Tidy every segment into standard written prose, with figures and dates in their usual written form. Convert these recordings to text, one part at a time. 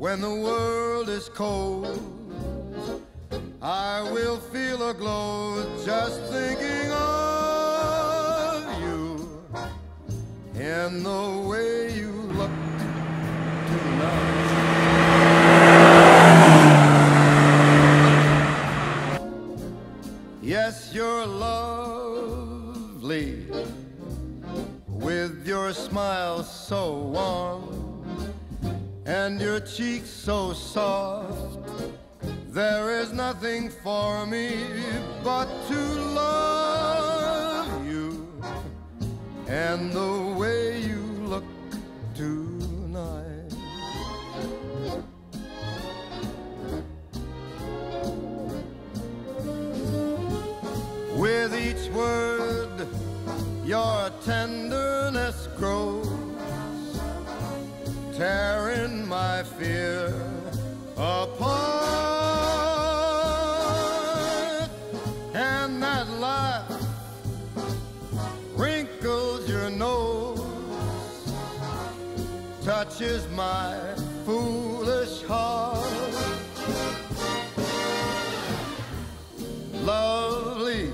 when the world is cold, I will feel a glow just thinking of you and the way you look tonight. Yes, you're lovely with your smile so warm and your cheeks so soft. There is nothing for me but to love you and the way you look tonight. With each word your tenderness grows, tearing my fear apart. And that laugh wrinkles your nose, touches my foolish heart. Lovely,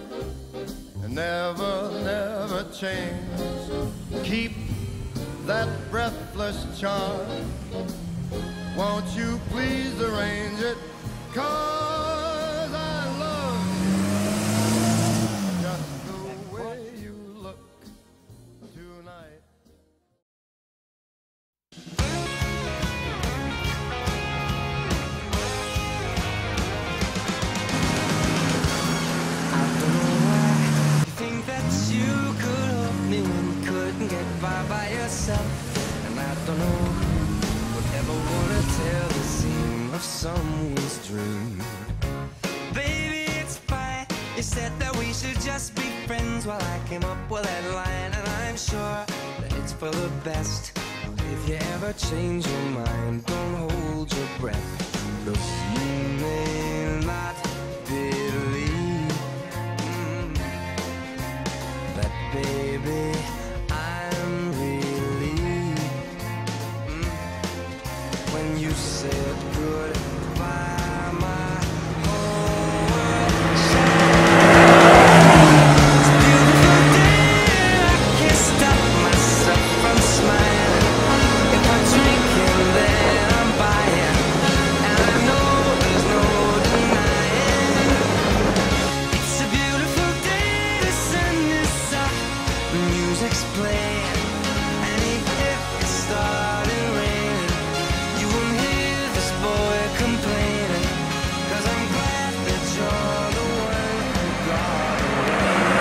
never, never change. Keep that breathless charm. Won't you please arrange it? 'Cause I love you, just the way you look tonight. I don't know why you think that you could help me when you couldn't get by yourself. And I don't know who would ever wanna tell the seam of someone's dream. Baby, it's fine. You said that we should just be friends. Well, I came up with that line, and I'm sure that it's for the best. If you ever change your mind, don't hold your breath. Look, you may not believe that, baby, I'm relieved when you said goodbye. My whole world shattered. It's a beautiful day. I can't stop myself from smiling. If I'm drinking, then I'm buying, and I know there's no denying. It's a beautiful day. The sun is up, the music's playing, and even if it started raining, you won't hear this boy complaining. 'Cause I'm glad that you're the one who got away.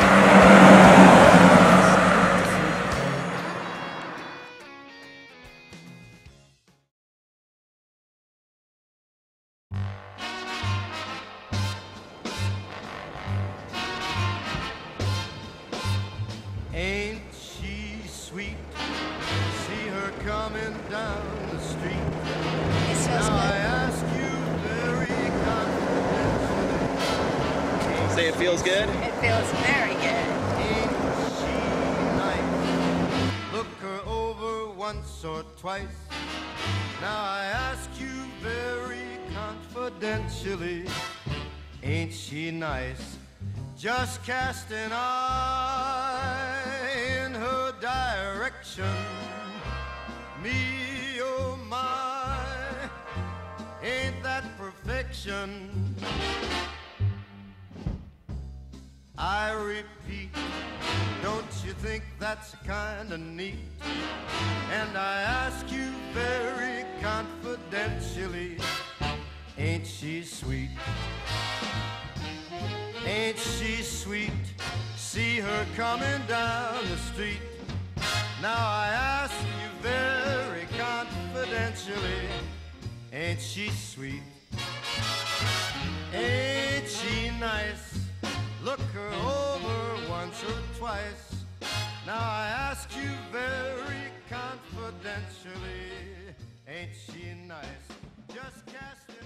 Ain't she sweet? See her coming down the street. Now I ask you very confidentially. Say it feels good? It feels very good. Ain't she nice? Look her over once or twice. Now I ask you very confidentially. Ain't she nice? Just cast an eye in her direction. Me, oh my, ain't that perfection? I repeat, don't you think that's kinda neat? And I ask you very confidentially, ain't she sweet? Ain't she sweet? See her coming down the street. Now I ask you very confidentially, ain't she sweet? Ain't she nice? Look her over once or twice. Now I ask you very confidentially, ain't she nice? Just cast an